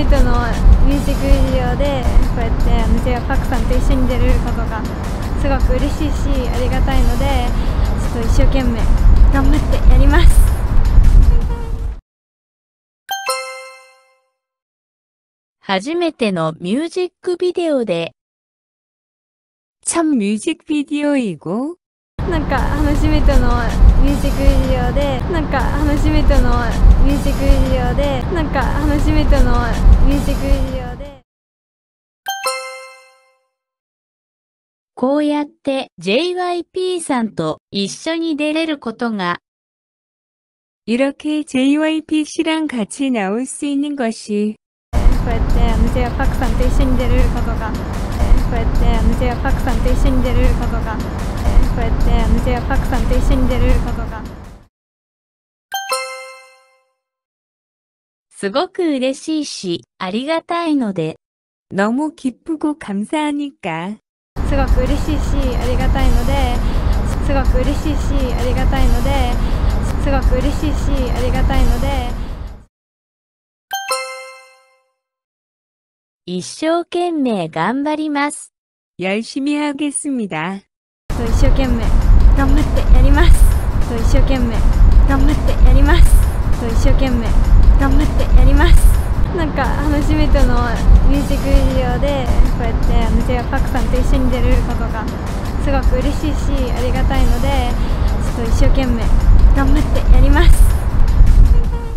めてのミュージックビデオでこうやってJ.Y.Pakさんと一緒に出れることがすごく嬉しいしありがたいので、ちょっと一生懸命頑張ってやります。 初めてのミュージックビデオで 첫 뮤직비디오이고 なんか初めてのミュージックビデオで初めてのミュージックビデオで初めてのミュージックビデオでこうやって JYP さんと一緒に出れることが 이렇게 JYP 씨랑 같이 나올 수 있는 것이 こうやってJ.Y.Pakさんと一緒に出れることがこうやって J.Y.Pakさんと一緒に出れることがこうやって J.Y.Pakさんと一緒に出れることがすごく嬉しいしありがたいので 너무 기쁘고 감사하니까 すごく嬉しいしありがたいのですごく嬉しいしありがたいのですごく嬉しいしありがたいので一生懸命頑張ります。 열심히 하겠습니다. 一生懸命頑張ってやります。一生懸命頑張ってやります。一生懸命頑張ってやります。なんか初めてのミュージックビデオでこうやって J.Y.Pakさんと一緒に出れることがすごく嬉しいしありがたいので、ちょっと一生懸命頑張ってやります。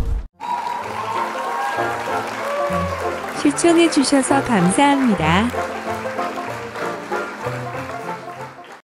추천해 주셔서 감사합니다.